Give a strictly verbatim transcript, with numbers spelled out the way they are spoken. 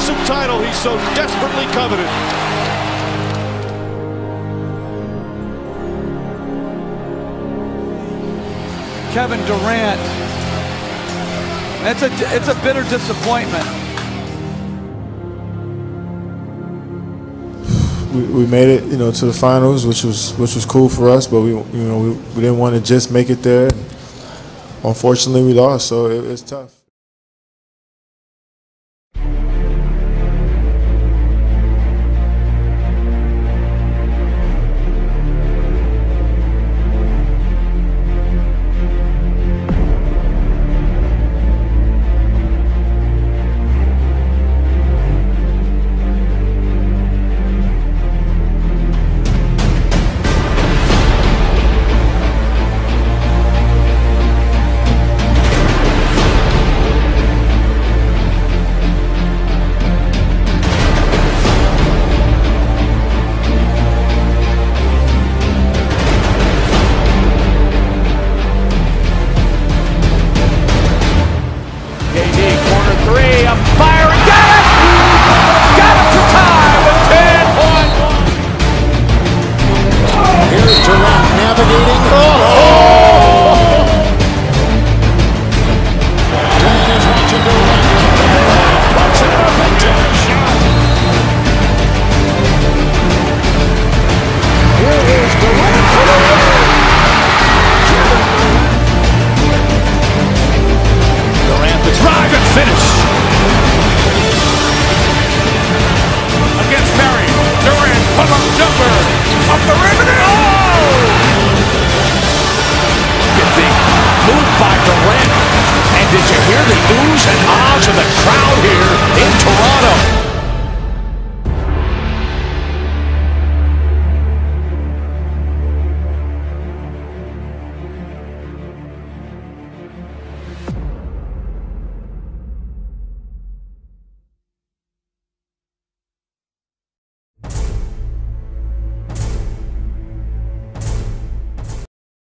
elusive title he so desperately coveted. Kevin Durant. It's a, it's a bitter disappointment. We, we made it, you know, to the finals, which was which was cool for us. But we, you know, we, we didn't want to just make it there. Unfortunately, we lost, so it, it's tough. Did you hear the oohs and ahs of the crowd here in